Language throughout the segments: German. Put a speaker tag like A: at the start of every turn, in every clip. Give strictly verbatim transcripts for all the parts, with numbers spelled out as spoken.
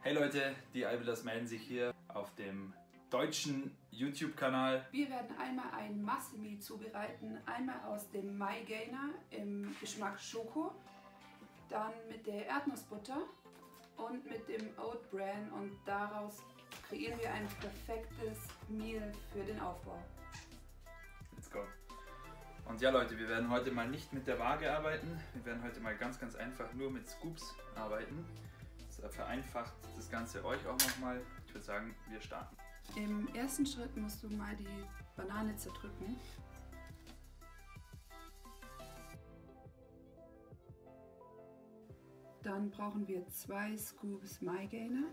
A: Hey Leute, die Albelas melden sich hier auf dem deutschen YouTube-Kanal.
B: Wir werden einmal ein Massimi zubereiten, einmal aus dem Maigainer im Geschmack Schoko, dann mit der Erdnussbutter und mit dem Oat Bran, und daraus kreieren wir ein perfektes Meal für den Aufbau.
A: Let's go! Und ja Leute, wir werden heute mal nicht mit der Waage arbeiten, wir werden heute mal ganz ganz einfach nur mit Scoops arbeiten. Das vereinfacht das Ganze euch auch nochmal. Ich würde sagen, wir starten.
B: Im ersten Schritt musst du mal die Banane zerdrücken. Dann brauchen wir zwei Scoops Maigainer.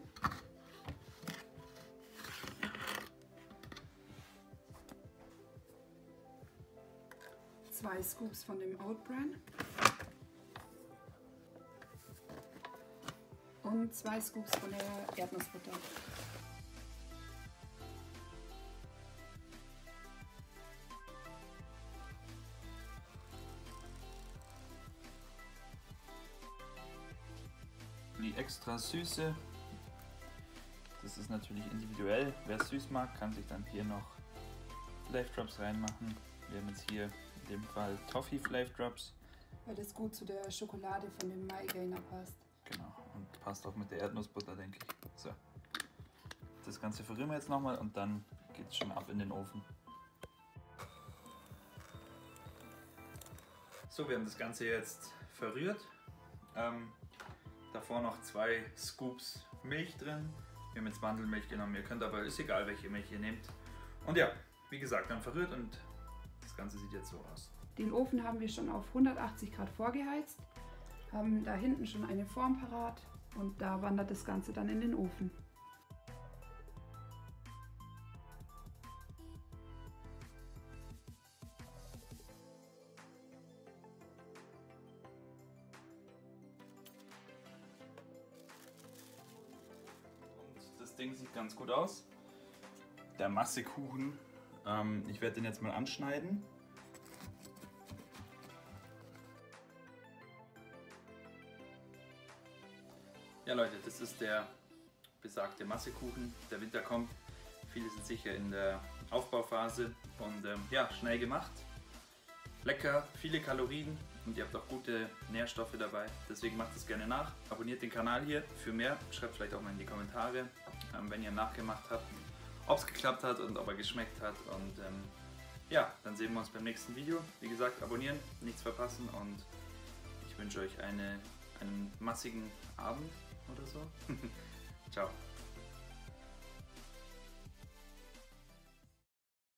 B: Zwei Scoops von dem Oat Bran. Und zwei Scoops von der Erdnussbutter.
A: Die extra Süße, das ist natürlich individuell. Wer süß mag, kann sich dann hier noch Flavor Drops reinmachen. Wir haben jetzt hier in dem Fall Toffee Flavor Drops.
B: Weil das gut zu der Schokolade von dem Maigainer passt.
A: Genau, und passt auch mit der Erdnussbutter, denke ich. So. Das Ganze verrühren wir jetzt nochmal und dann geht es schon ab in den Ofen. So, wir haben das Ganze jetzt verrührt. Ähm, davor noch zwei Scoops Milch drin. Wir haben jetzt Mandelmilch genommen, ihr könnt aber, ist egal welche Milch ihr nehmt. Und ja, wie gesagt, dann verrührt und das Ganze sieht jetzt so aus.
B: Den Ofen haben wir schon auf hundertachtzig Grad vorgeheizt, haben da hinten schon eine Form parat und da wandert das Ganze dann in den Ofen.
A: Und das Ding sieht ganz gut aus. Der Massekuchen, ähm, ich werde den jetzt mal anschneiden. Ja Leute, das ist der besagte Massekuchen. Der Winter kommt, viele sind sicher in der Aufbauphase und ähm, ja, schnell gemacht. Lecker, viele Kalorien und ihr habt auch gute Nährstoffe dabei. Deswegen macht es gerne nach. Abonniert den Kanal hier für mehr. Schreibt vielleicht auch mal in die Kommentare, ähm, wenn ihr nachgemacht habt, ob es geklappt hat und ob er geschmeckt hat. Und ähm, ja, dann sehen wir uns beim nächsten Video. Wie gesagt, abonnieren, nichts verpassen und ich wünsche euch eine, einen massigen Abend oder so. Ciao.